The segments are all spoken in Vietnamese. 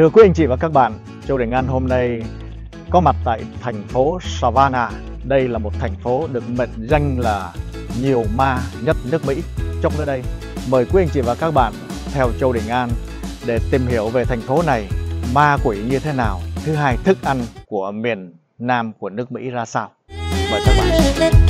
Thưa quý anh chị và các bạn, Châu Đình An hôm nay có mặt tại thành phố Savannah. Đây là một thành phố được mệnh danh là nhiều ma nhất nước Mỹ. Trong nơi đây, mời quý anh chị và các bạn theo Châu Đình An để tìm hiểu về thành phố này, ma quỷ như thế nào, thứ hai thức ăn của miền Nam của nước Mỹ ra sao. Mời các bạn.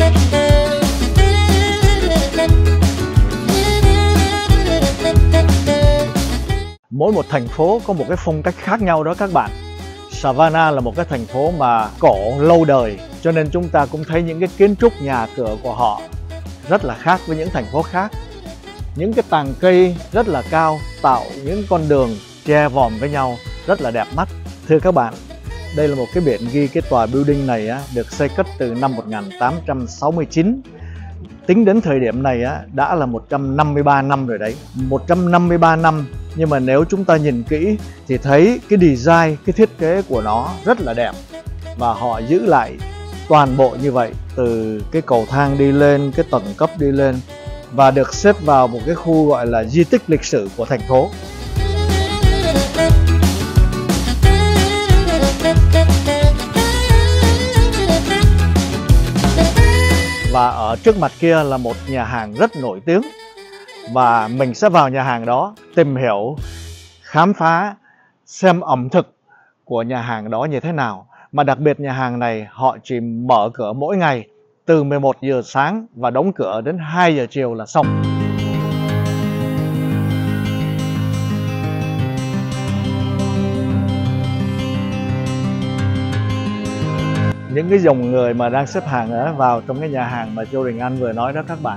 Mỗi một thành phố có một cái phong cách khác nhau đó các bạn. Savannah là một cái thành phố mà cổ lâu đời, cho nên chúng ta cũng thấy những cái kiến trúc nhà cửa của họ rất là khác với những thành phố khác. Những cái tàng cây rất là cao tạo những con đường che vòm với nhau rất là đẹp mắt. Thưa các bạn, đây là một cái biển ghi cái tòa building này được xây cất từ năm 1869. Tính đến thời điểm này đã là 153 năm rồi đấy. 153 năm, nhưng mà nếu chúng ta nhìn kỹ thì thấy cái design, cái thiết kế của nó rất là đẹp. Và họ giữ lại toàn bộ như vậy, từ cái cầu thang đi lên, cái tầng cấp đi lên, và được xếp vào một cái khu gọi là di tích lịch sử của thành phố. Và ở trước mặt kia là một nhà hàng rất nổi tiếng. Và mình sẽ vào nhà hàng đó tìm hiểu, khám phá xem ẩm thực của nhà hàng đó như thế nào. Mà đặc biệt nhà hàng này họ chỉ mở cửa mỗi ngày từ 11 giờ sáng và đóng cửa đến 2 giờ chiều là xong. Những cái dòng người mà đang xếp hàng vào trong cái nhà hàng mà Châu Đình An vừa nói đó các bạn.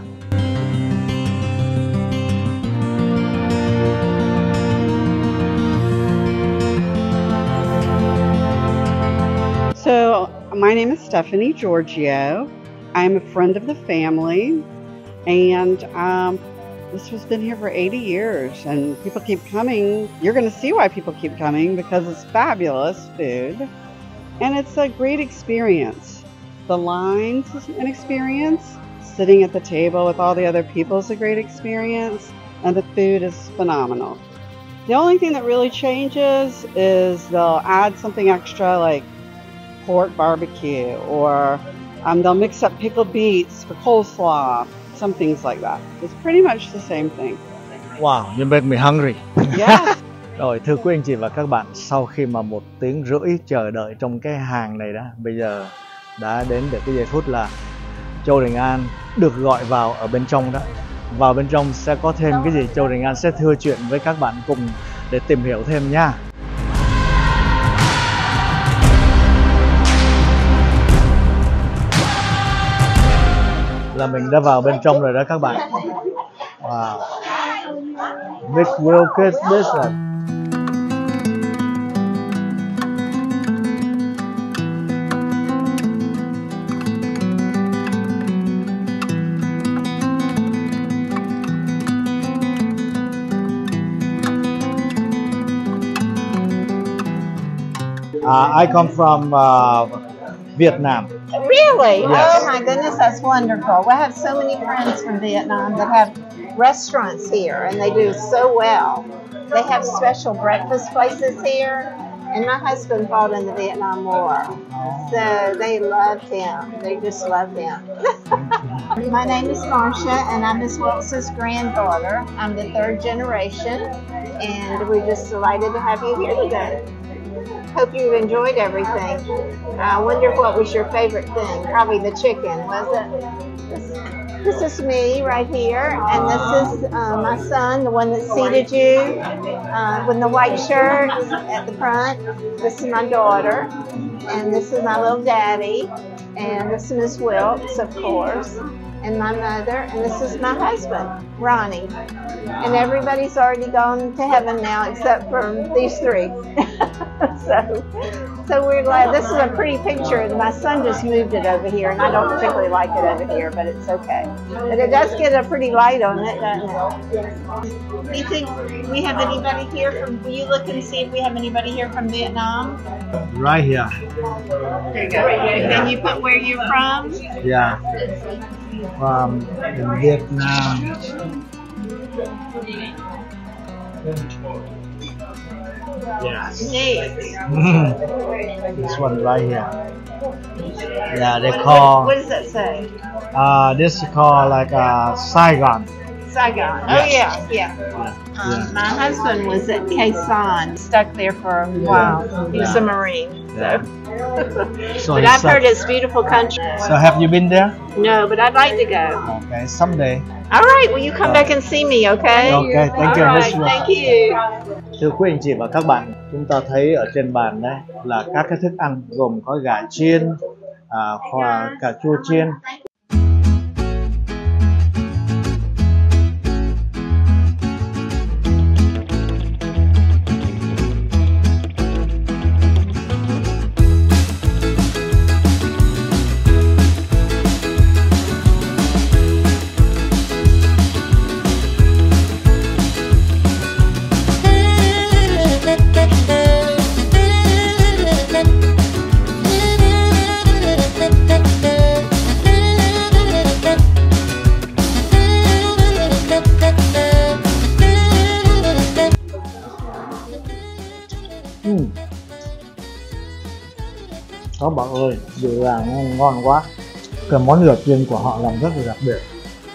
So, my name is Stephanie Giorgio. I'm a friend of the family, and this has been here for 80 years, and people keep coming. You're going to see why people keep coming, because it's fabulous food, and it's a great experience. The lines is an experience. Sitting at the table with all the other people is a great experience, and the food is phenomenal. The only thing that really changes is they'll add something extra, like pork barbecue, or they'll mix up pickled beets for coleslaw, some things like that. It's pretty much the same thing. Wow, you make me hungry. Yes. Rồi, thưa quý anh chị và các bạn, sau khi mà 1 tiếng rưỡi chờ đợi trong cái hàng này đó, bây giờ đã đến được cái giây phút là Châu Đình An được gọi vào ở bên trong đó. Vào bên trong sẽ có thêm cái gì, Châu Đình An sẽ thưa chuyện với các bạn cùng để tìm hiểu thêm nha. Là mình đã vào bên trong rồi đó các bạn. Wow. Big Wilkes business. I come from Vietnam. Really? Yes. Oh my goodness, that's wonderful. We have so many friends from Vietnam that have restaurants here, and they do so well. They have special breakfast places here, and my husband fought in the Vietnam War, so they loved him. They just loved him. My name is Marcia, and I'm Miss Wilkes' granddaughter. I'm the 3rd generation, and we're just delighted to have you here today. Hope you enjoyed everything. I wonder what was your favorite thing? Probably the chicken, was it? This is me right here, and this is my son, the one that seated you, with the white shirt at the front. This is my daughter, and this is my little daddy, and this is Miss Wilkes, of course, and my mother, and this is my husband, Ronnie. And everybody's already gone to heaven now except for these 3. So we're glad. This is a pretty picture. My son just moved it over here, and I don't particularly like it over here, but it's okay. But it does get a pretty light on it, doesn't it? Do you think we have anybody here from, will you look and see if we have anybody here from Vietnam? Right here. There you go. Then you put where you're from? Yeah. From Vietnam. Yes. Neat. This one right here. Yeah, they call. What does that say? This is called like Saigon. Saigon. Oh yeah, yeah. My husband was at Khe Sanh, stuck there for a while. He was a Marine. Yeah. So But I've heard it's a beautiful country. So have you been there? No, but I'd like to go. Okay, someday. All right, well you come back and see me, okay? Okay, thank you, All Miss right, Wu. thank you. Thưa quý anh chị và các bạn, chúng ta thấy ở trên bàn đấy là các cái thức ăn gồm có gà chiên, cà chua chiên. Các bạn ơi, rượu gà ngon quá. Cái món gà chiên của họ làm rất là đặc biệt.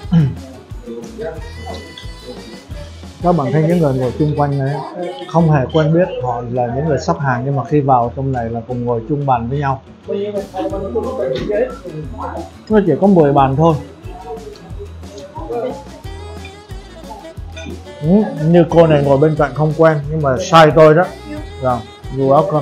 Các bạn thấy những người ngồi chung quanh này không hề quen biết họ là những người sắp hàng, nhưng mà khi vào trong này là cùng ngồi chung bàn với nhau. Nó chỉ có 10 bàn thôi. Như cô này ngồi bên cạnh không quen nhưng mà sai tôi đó. Rồi, you're welcome.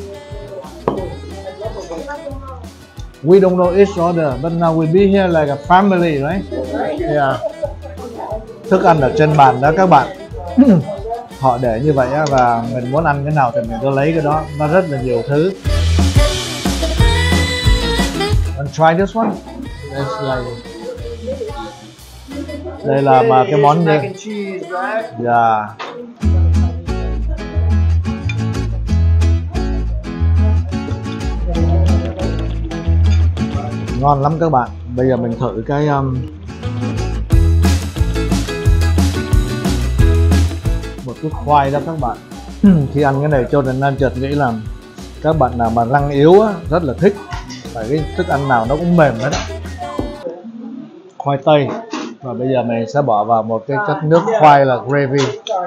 We don't know each other, but now we be here like a family, right? Yeah. Thức ăn ở trên bàn đó các bạn. Họ để như vậy á, và mình muốn ăn cái nào thì mình cứ lấy cái đó. Nó rất là nhiều thứ. And try this one. Đây là mà cái món như. Yeah. Ngon lắm các bạn. Bây giờ mình thử cái một chút khoai đó các bạn. Khi ăn cái này cho nên anh chợt nghĩ là các bạn nào mà răng yếu á, rất là thích. Tại cái thức ăn nào nó cũng mềm hết đó. Khoai tây. Và bây giờ mình sẽ bỏ vào một cái chất nước khoai là gravy.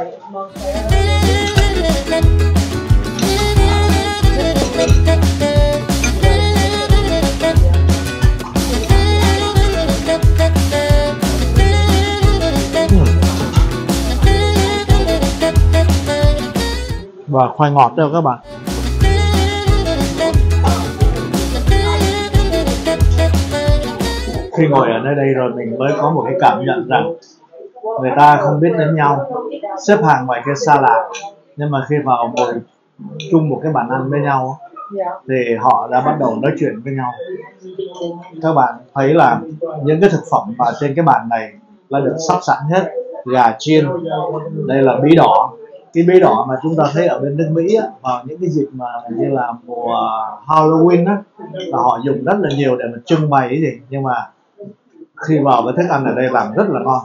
Và khoai ngọt đâu các bạn. Khi ngồi ở nơi đây rồi mình mới có một cái cảm nhận rằng người ta không biết đến nhau, xếp hàng ngoài kia xa lạ, nhưng mà khi vào ngồi chung một cái bàn ăn với nhau thì họ đã bắt đầu nói chuyện với nhau. Các bạn thấy là những cái thực phẩm mà trên cái bàn này là được sắp sẵn hết. Gà chiên, đây là bí đỏ. Cái bí đỏ mà chúng ta thấy ở bên nước Mỹ á, vào những cái dịp mà như là mùa Halloween á, là họ dùng rất là nhiều để mà trưng bày cái gì, nhưng mà khi vào với thức ăn ở đây làm rất là ngon.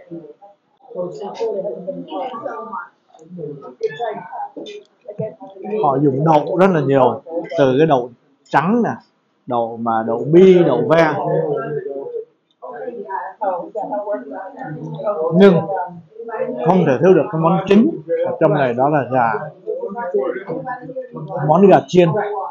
Họ dùng đậu rất là nhiều, từ cái đậu trắng nè, đậu bi, đậu ve. Nhưng không thể thiếu được cái món chính ở trong này, đó là gà. Món gà chiên.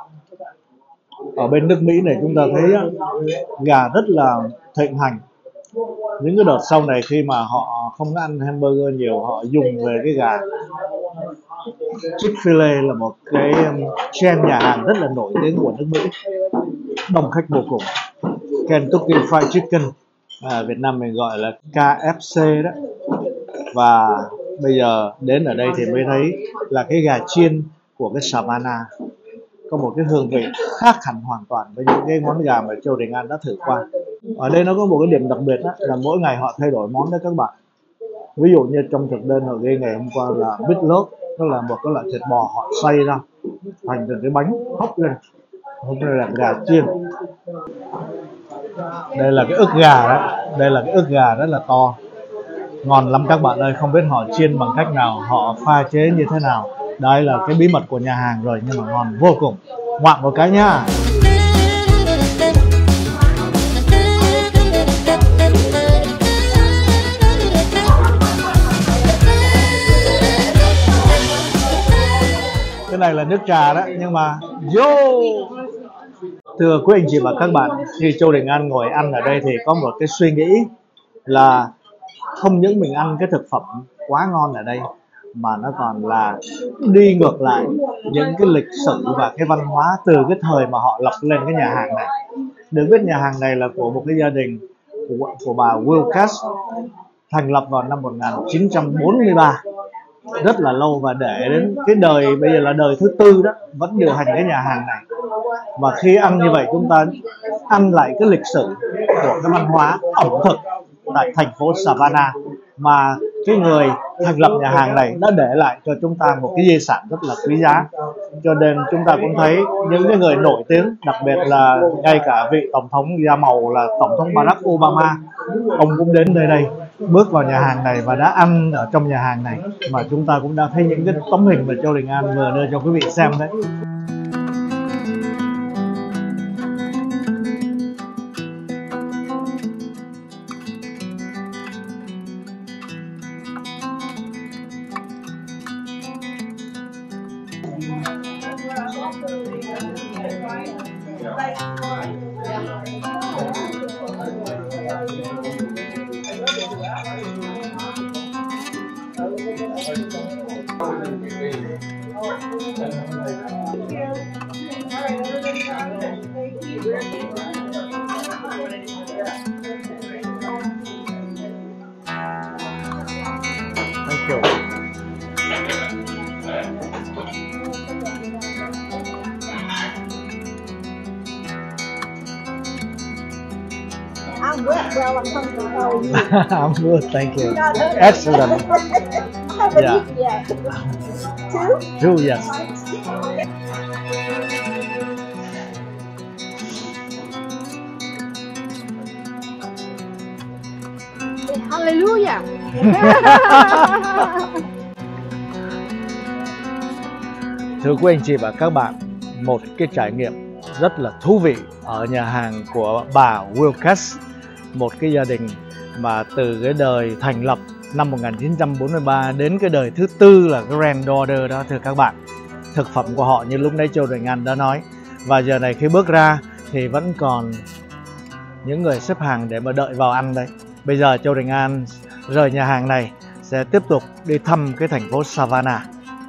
Ở bên nước Mỹ này chúng ta thấy gà rất là thịnh hành. Những cái đợt sau này khi mà họ không ăn hamburger nhiều, họ dùng về cái gà. Chick-fil-A là một cái chain nhà hàng rất là nổi tiếng của nước Mỹ, đông khách vô cùng. Kentucky Fried Chicken, Việt Nam mình gọi là KFC đó. Và bây giờ đến ở đây thì mới thấy là cái gà chiên của cái Savannah có một cái hương vị khác hẳn hoàn toàn với những cái món gà mà Châu Đình An đã thử qua. Ở đây nó có một cái điểm đặc biệt đó, là mỗi ngày họ thay đổi món đó các bạn. Ví dụ như trong thực đơn họ ghi ngày hôm qua là meatloaf, đó là một cái loại thịt bò họ xay ra thành từng cái bánh hốc lên. Hôm nay là gà chiên. Đây là cái ức gà đó, đây là cái ức gà rất là to, ngon lắm các bạn ơi. Không biết họ chiên bằng cách nào, họ pha chế như thế nào, Đây là cái bí mật của nhà hàng rồi, nhưng mà ngon vô cùng. Ngoạm một cái nhá. Cái này là nước trà đó, nhưng mà thưa quý anh chị và các bạn, khi Châu Đình An ngồi ăn ở đây thì có một cái suy nghĩ là không những mình ăn cái thực phẩm quá ngon ở đây, mà nó còn là đi ngược lại những cái lịch sử và cái văn hóa từ cái thời mà họ lập lên cái nhà hàng này. Được biết nhà hàng này là của một cái gia đình của bà Wilcas, thành lập vào năm 1943, rất là lâu, và để đến cái đời bây giờ là đời thứ tư đó vẫn điều hành cái nhà hàng này. Và khi ăn như vậy, chúng ta ăn lại cái lịch sử của cái văn hóa ẩm thực tại thành phố Savannah mà cái người thành lập nhà hàng này đã để lại cho chúng ta một cái di sản rất là quý giá. Cho nên chúng ta cũng thấy những cái người nổi tiếng, đặc biệt là ngay cả vị tổng thống da màu là tổng thống Barack Obama, ông cũng đến nơi đây, bước vào nhà hàng này và đã ăn ở trong nhà hàng này. Mà chúng ta cũng đã thấy những cái tấm hình mà Châu Đình An vừa đưa cho quý vị xem đấy. Thank you. I'm wet, well, I'm hungry. How are you? I'm good, thank you. Not hungry. Excellent. I haven't Yeah. eaten yet. Two? True, yes. Hallelujah. Thưa quý anh chị và các bạn, một cái trải nghiệm rất là thú vị ở nhà hàng của bà Wilcas, một cái gia đình mà từ cái đời thành lập năm 1943 đến cái đời thứ tư là granddaughter đó thưa các bạn. Thực phẩm của họ như lúc nãy Châu Đình An đã nói, và giờ này khi bước ra thì vẫn còn những người xếp hàng để mà đợi vào ăn đấy. Bây giờ Châu Đình An rời nhà hàng này sẽ tiếp tục đi thăm cái thành phố Savannah.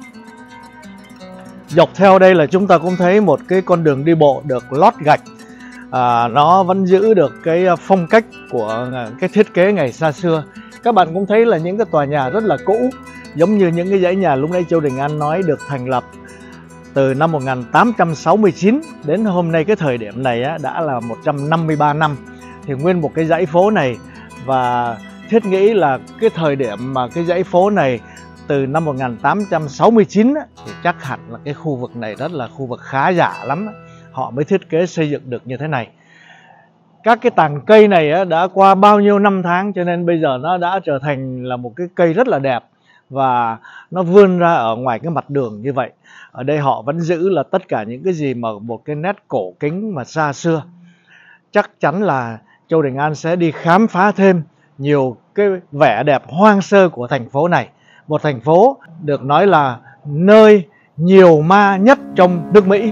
Dọc theo đây là chúng ta cũng thấy một cái con đường đi bộ được lót gạch. Nó vẫn giữ được cái phong cách của cái thiết kế ngày xa xưa. Các bạn cũng thấy là những cái tòa nhà rất là cũ, giống như những cái dãy nhà lúc nãy Châu Đình An nói được thành lập từ năm 1869 đến hôm nay. Cái thời điểm này đã là 153 năm. Thì nguyên một cái dãy phố này, và thiết nghĩ là cái thời điểm mà cái dãy phố này từ năm 1869 thì chắc hẳn là cái khu vực này rất là khu vực khá giả lắm. Họ mới thiết kế xây dựng được như thế này. Các cái tàng cây này đã qua bao nhiêu năm tháng, cho nên bây giờ nó đã trở thành là một cái cây rất là đẹp, và nó vươn ra ở ngoài cái mặt đường như vậy. Ở đây họ vẫn giữ là tất cả những cái gì mà một cái nét cổ kính mà xa xưa. Chắc chắn là Châu Đình An sẽ đi khám phá thêm nhiều cái vẻ đẹp hoang sơ của thành phố này. Một thành phố được nói là nơi nhiều ma nhất trong nước Mỹ.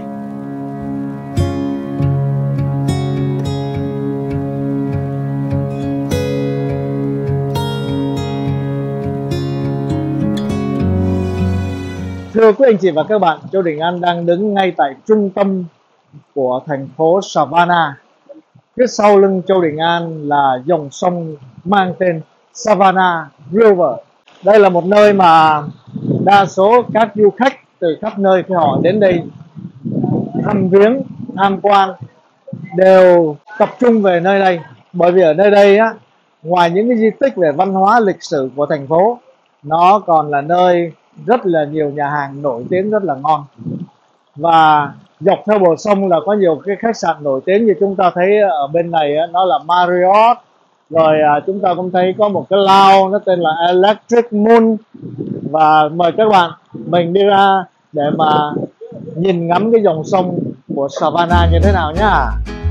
Thưa quý anh chị và các bạn, Châu Đình An đang đứng ngay tại trung tâm của thành phố Savannah. Phía sau lưng Châu Đình An là dòng sông mang tên Savannah River. Đây là một nơi mà đa số các du khách từ khắp nơi khi họ đến đây thăm viếng, tham quan đều tập trung về nơi đây. Bởi vì ở nơi đây ngoài những cái di tích về văn hóa lịch sử của thành phố, nó còn là nơi rất là nhiều nhà hàng nổi tiếng rất là ngon. Và dọc theo bờ sông là có nhiều cái khách sạn nổi tiếng, như chúng ta thấy ở bên này nó là Marriott. Rồi chúng ta cũng thấy có một cái lounge nó tên là Electric Moon. Và mời các bạn mình đi ra để mà nhìn ngắm cái dòng sông của Savannah như thế nào nhá.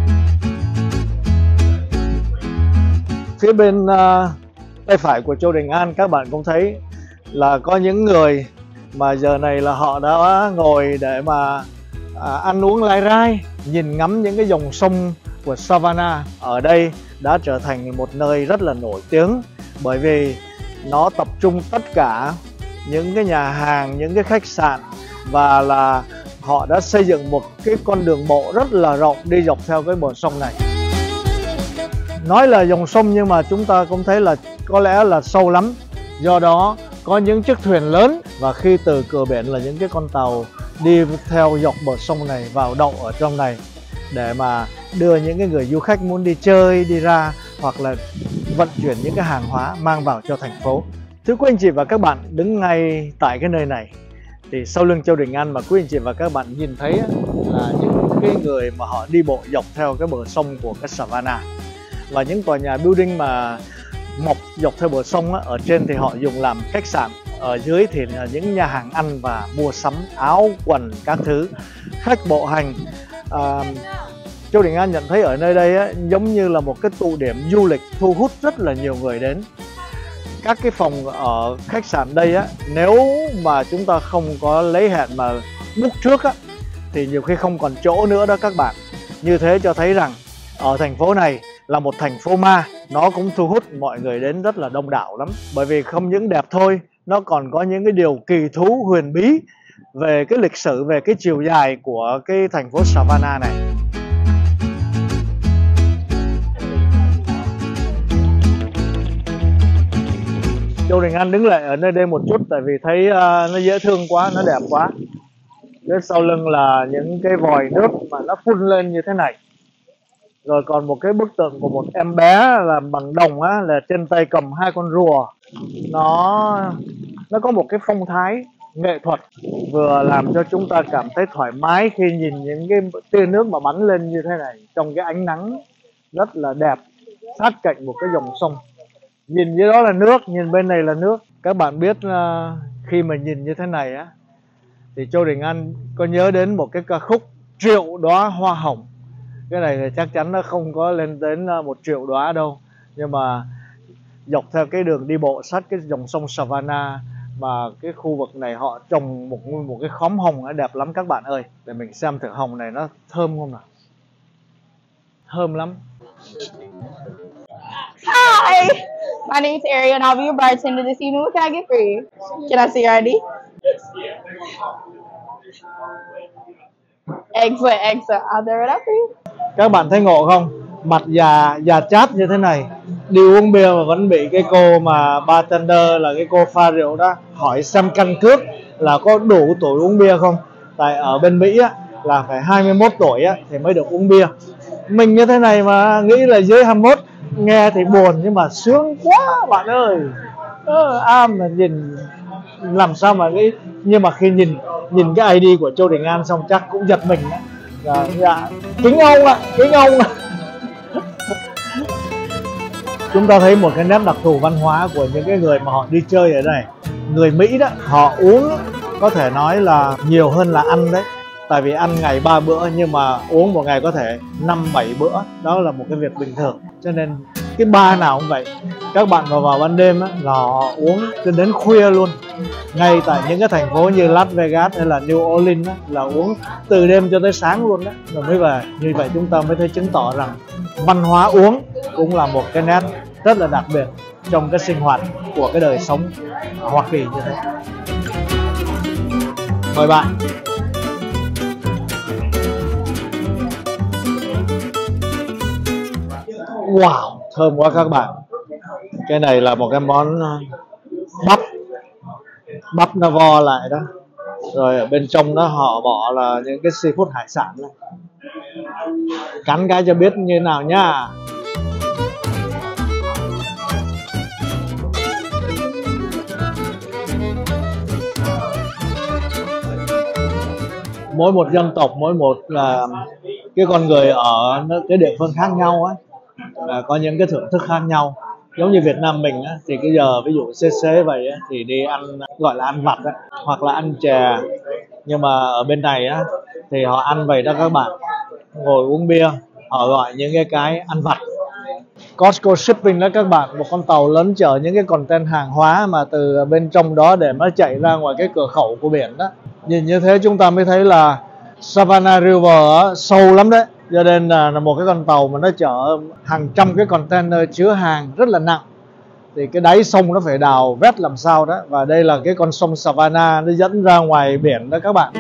Phía bên tay phải của Châu Đình An, các bạn cũng thấy là có những người mà giờ này là họ đã ngồi để mà ăn uống lai rai, nhìn ngắm những cái dòng sông của Savannah. Ở đây đã trở thành một nơi rất là nổi tiếng bởi vì nó tập trung tất cả những cái nhà hàng, những cái khách sạn, và là họ đã xây dựng một cái con đường bộ rất là rộng đi dọc theo cái bờ sông này. Nói là dòng sông nhưng mà chúng ta cũng thấy là có lẽ là sâu lắm. Do đó có những chiếc thuyền lớn, và khi từ cửa biển là những cái con tàu đi theo dọc bờ sông này vào đậu ở trong này để mà đưa những cái người du khách muốn đi chơi, đi ra, hoặc là vận chuyển những cái hàng hóa mang vào cho thành phố. Thưa quý anh chị và các bạn, đứng ngay tại cái nơi này thì sau lưng Châu Đình An mà quý anh chị và các bạn nhìn thấy là những cái người mà họ đi bộ dọc theo cái bờ sông của cái Savannah. Và những tòa nhà building mà mọc dọc theo bờ sông ở trên thì họ dùng làm khách sạn, ở dưới thì là những nhà hàng ăn và mua sắm áo quần các thứ. Khách bộ hành, Châu Đình An nhận thấy ở nơi đây giống như là một cái tụ điểm du lịch thu hút rất là nhiều người đến. Các cái phòng ở khách sạn đây nếu mà chúng ta không có lấy hẹn mà book trước thì nhiều khi không còn chỗ nữa đó các bạn. Như thế cho thấy rằng ở thành phố này là một thành phố ma, nó cũng thu hút mọi người đến rất là đông đảo lắm. Bởi vì không những đẹp thôi, nó còn có những cái điều kỳ thú huyền bí về cái lịch sử, về cái chiều dài của cái thành phố Savannah này. Châu Đình An đứng lại ở nơi đây một chút tại vì thấy nó dễ thương quá, nó đẹp quá. Phía sau lưng là những cái vòi nước mà nó phun lên như thế này. Rồi còn một cái bức tượng của một em bé làm bằng đồng là trên tay cầm hai con rùa. Nó có một cái phong thái nghệ thuật, vừa làm cho chúng ta cảm thấy thoải mái khi nhìn những cái tia nước mà bắn lên như thế này trong cái ánh nắng rất là đẹp, sát cạnh một cái dòng sông. Nhìn dưới đó là nước, nhìn bên này là nước. Các bạn biết khi mà nhìn như thế này thì Châu Đình An có nhớ đến một cái ca khúc Triệu Đóa Hoa Hồng. Cái này thì chắc chắn nó không có lên đến 1 triệu đóa đâu, nhưng mà dọc theo cái đường đi bộ sát cái dòng sông Savannah mà cái khu vực này họ trồng một cái khóm hồng đẹp lắm các bạn ơi. Để mình xem thử hồng này nó thơm không nào. Thơm lắm. Hi, my name is Ariel and I'll be your bartender this evening. What can I get for you? Can I see your ID? Excellent. I'll do it up for you. Các bạn thấy ngộ không? Mặt già chát như thế này, đi uống bia mà vẫn bị cái cô mà bartender là cái cô pha rượu đó hỏi xem căn cước là có đủ tuổi uống bia không. Tại ở bên Mỹ là phải 21 tuổi thì mới được uống bia. Mình như thế này mà nghĩ là dưới 21, nghe thì buồn nhưng mà sướng quá bạn ơi. Mà nhìn làm sao mà nghĩ, nhưng mà khi nhìn cái ID của Châu Đình An xong chắc cũng giật mình kính ông ạ. Chúng ta thấy một cái nét đặc thù văn hóa của những cái người mà họ đi chơi ở đây. Người Mỹ đó, họ uống có thể nói là nhiều hơn là ăn đấy. Tại vì ăn ngày 3 bữa nhưng mà uống một ngày có thể 5-7 bữa. Đó là một cái việc bình thường. Cho nên cái bar nào cũng vậy. Các bạn vào ban đêm là họ uống đến khuya luôn. Ngay tại những cái thành phố như Las Vegas hay là New Orleans là uống từ đêm cho tới sáng luôn đó. Rồi mới về. Như vậy chúng ta mới thấy chứng tỏ rằng văn hóa uống cũng là một cái nét rất là đặc biệt trong cái sinh hoạt của cái đời sống ở Hoa Kỳ như thế. Mời bạn. Wow, thơm quá các bạn. Cái này là một cái món bắp nó vo lại đó. Rồi ở bên trong đó họ bỏ là những cái seafood hải sản này. Cắn cái cho biết như nào nhá. Mỗi một dân tộc, mỗi một là cái con người ở cái địa phương khác nhau có những cái thưởng thức khác nhau. Giống như Việt Nam mình thì cái giờ ví dụ xế vậy thì đi ăn gọi là ăn vặt hoặc là ăn chè nhưng mà ở bên này á thì họ ăn vậy đó các bạn, ngồi uống bia, họ gọi những cái ăn vặt. Costco Shipping đó các bạn, một con tàu lớn chở những cái container hàng hóa mà từ bên trong đó để nó chạy ra ngoài cái cửa khẩu của biển đó. Nhìn như thế chúng ta mới thấy là Savannah River á, sâu lắm đấy, cho nên là một cái con tàu mà nó chở hàng trăm cái container chứa hàng rất là nặng thì cái đáy sông nó phải đào vét làm sao đó. Và đây là cái con sông Savannah, nó dẫn ra ngoài biển đó các bạn.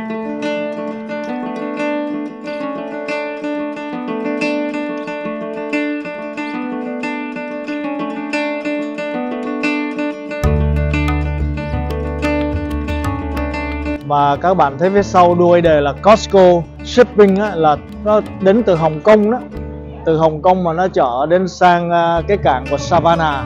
Và các bạn thấy phía sau đuôi đề là Costco Shipping á, là nó đến từ Hồng Kông đó. Từ Hồng Kông mà nó chở đến sang cái cảng của Savannah.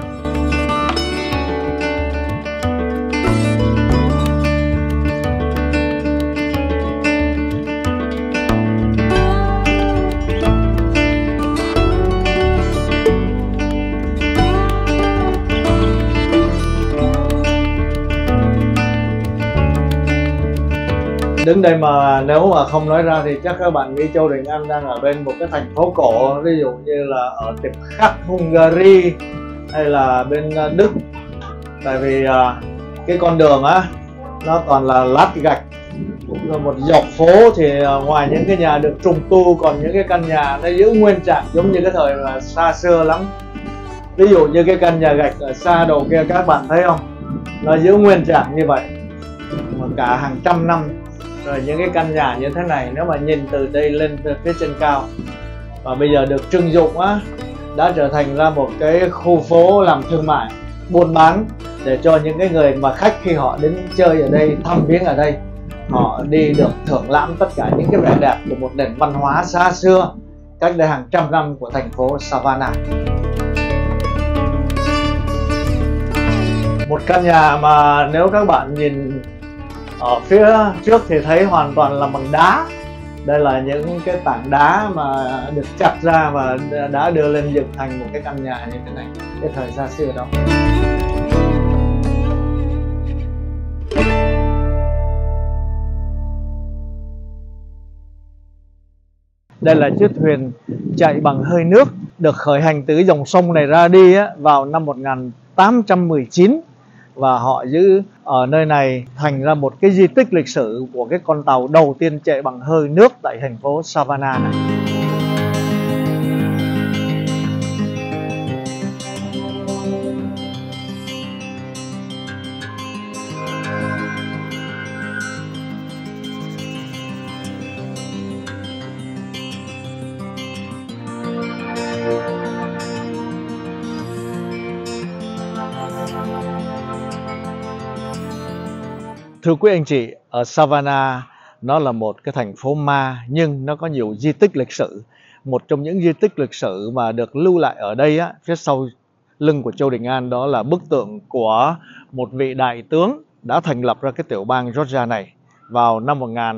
Đứng đây mà nếu mà không nói ra thì chắc các bạn nghĩ Châu Đình Anh đang ở bên một cái thành phố cổ, ví dụ như là ở tiệp khắc Hungary hay là bên Đức. Tại vì cái con đường á nó toàn là lát gạch, rồi một dọc phố thì ngoài những cái nhà được trùng tu còn những cái căn nhà nó giữ nguyên trạng giống như cái thời mà xa xưa lắm. Ví dụ như cái căn nhà gạch ở xa đầu kia các bạn thấy không, nó giữ nguyên trạng như vậy mà cả hàng trăm năm. Rồi những cái căn nhà như thế này nếu mà nhìn từ đây lên từ phía trên cao và bây giờ được trưng dụng á, đã trở thành ra một cái khu phố làm thương mại, buôn bán để cho những cái người mà khách khi họ đến chơi ở đây, thăm viếng ở đây, họ đi được thưởng lãm tất cả những cái vẻ đẹp của một nền văn hóa xa xưa cách đây hàng trăm năm của thành phố Savannah. Một căn nhà mà nếu các bạn nhìn ở phía trước thì thấy hoàn toàn là bằng đá. Đây là những cái tảng đá mà được chặt ra và đã đưa lên dựng thành một cái căn nhà như thế này cái thời xa xưa đó. Đây là chiếc thuyền chạy bằng hơi nước được khởi hành từ cái dòng sông này ra đi á, vào năm 1819 và họ giữ ở nơi này thành ra một cái di tích lịch sử của cái con tàu đầu tiên chạy bằng hơi nước tại thành phố Savannah này. Thưa quý anh chị, ở Savannah nó là một cái thành phố ma nhưng nó có nhiều di tích lịch sử. Một trong những di tích lịch sử mà được lưu lại ở đây á, phía sau lưng của Châu Đình An, đó là bức tượng của một vị đại tướng đã thành lập ra cái tiểu bang Georgia này vào năm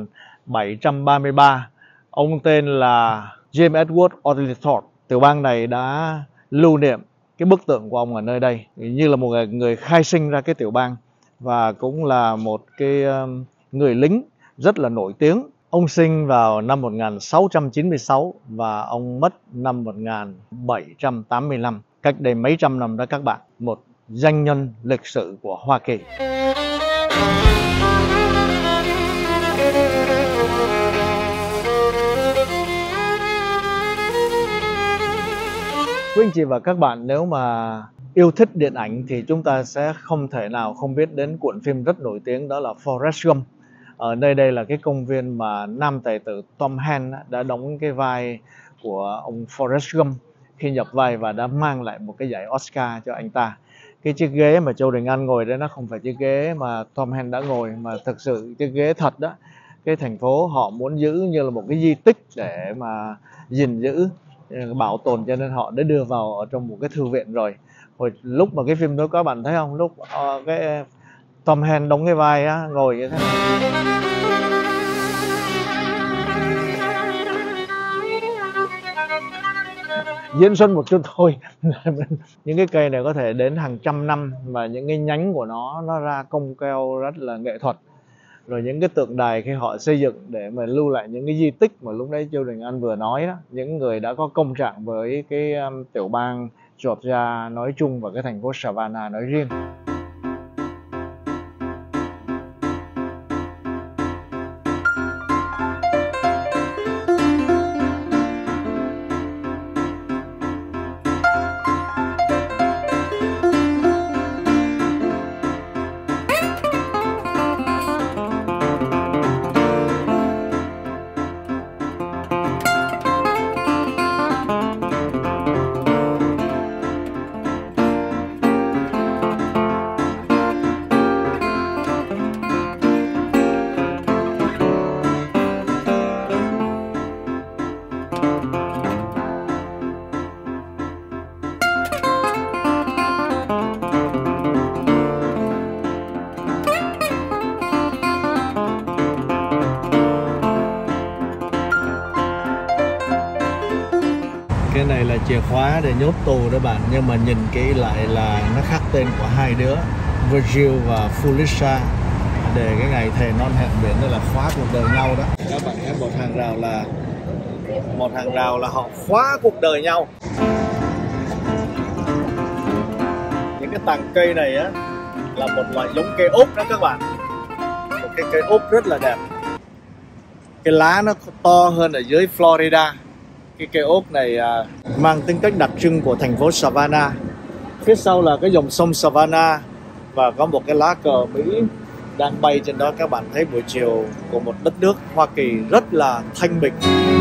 1733. Ông tên là James Edward Oglethorpe. Tiểu bang này đã lưu niệm cái bức tượng của ông ở nơi đây như là một người khai sinh ra cái tiểu bang và cũng là một cái người lính rất là nổi tiếng. Ông sinh vào năm 1696 và ông mất năm 1785, cách đây mấy trăm năm đó các bạn. Một danh nhân lịch sử của Hoa Kỳ. Quý anh chị và các bạn nếu mà yêu thích điện ảnh thì chúng ta sẽ không thể nào không biết đến cuộn phim rất nổi tiếng đó là Forrest Gump. Ở nơi đây là cái công viên mà nam tài tử Tom Hanks đã đóng cái vai của ông Forrest Gump khi nhập vai và đã mang lại một cái giải Oscar cho anh ta. Cái chiếc ghế mà Châu Đình An ngồi đấy nó không phải chiếc ghế mà Tom Hanks đã ngồi mà thực sự chiếc ghế thật đó. Cái thành phố họ muốn giữ như là một cái di tích để mà gìn giữ, bảo tồn, cho nên họ đã đưa vào ở trong một cái thư viện rồi. Hồi lúc mà cái phim đó các bạn thấy không, lúc cái Tom Hanks đóng cái vai á, ngồi như thế này. Diễn xuất một chút thôi. Những cái cây này có thể đến hàng trăm năm và những cái nhánh của nó ra cong keo rất là nghệ thuật. rồi những cái tượng đài khi họ xây dựng để mà lưu lại những cái di tích mà lúc đấy Châu Đình Anh vừa nói đó, những người đã có công trạng với cái tiểu bang Georgia nói chung và cái thành phố Savannah nói riêng. Cái này là chìa khóa để nhốt tù đó bạn, nhưng mà nhìn kỹ lại là nó khắc tên của hai đứa, Virgil và Felicia, để cái ngày thề non hẹn biển đó là khóa cuộc đời nhau đó. Các bạn thấy một hàng rào là họ khóa cuộc đời nhau. Những cái tàng cây này á là một loại giống cây úc đó các bạn, một cái cây úc rất là đẹp. Cái lá nó to hơn ở dưới Florida. Cái cây úc này mang tính cách đặc trưng của thành phố Savannah. Phía sau là cái dòng sông Savannah và có một cái lá cờ Mỹ đang bay trên đó. Các bạn thấy buổi chiều của một đất nước Hoa Kỳ rất là thanh bình.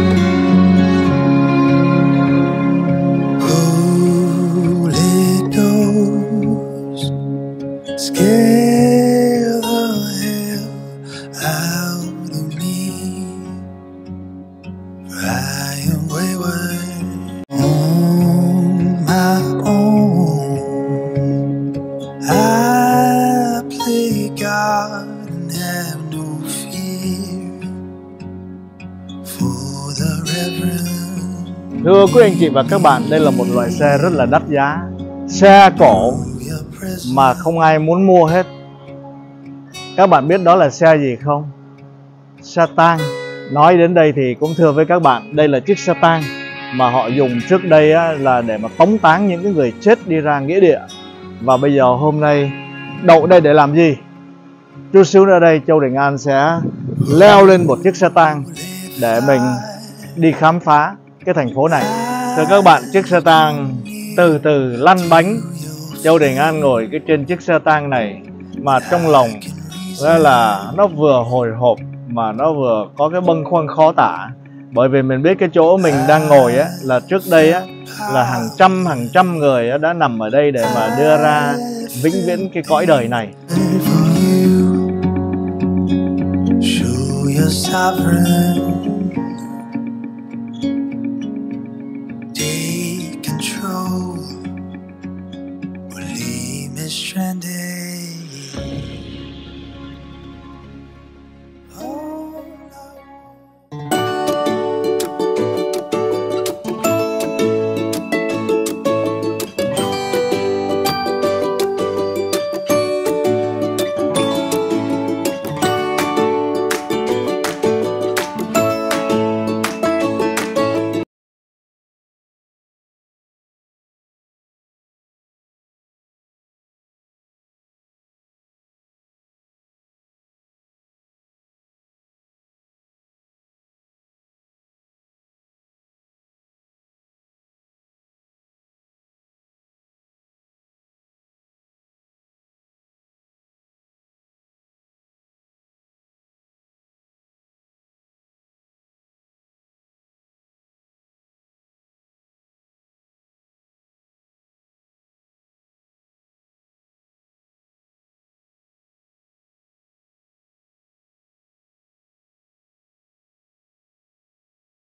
Thưa quý anh chị và các bạn, đây là một loại xe rất là đắt giá, xe cổ mà không ai muốn mua hết. Các bạn biết đó là xe gì không? Xe tang. Nói đến đây thì cũng thưa với các bạn, đây là chiếc xe tang mà họ dùng trước đây là để mà tống táng những cái người chết đi ra nghĩa địa. Và bây giờ hôm nay đậu đây để làm gì? Chút xíu nữa đây Châu Đình An sẽ leo lên một chiếc xe tang để mình đi khám phá cái thành phố này. Thưa các bạn, chiếc xe tang từ từ lăn bánh. Châu Đình An ngồi trên chiếc xe tang này mà trong lòng là nó vừa hồi hộp mà nó vừa có cái bâng khuâng khó tả. Bởi vì mình biết cái chỗ mình đang ngồi á, là trước đây á, là hàng trăm người đã nằm ở đây để mà đưa ra vĩnh viễn cái cõi đời này. Show your sovereign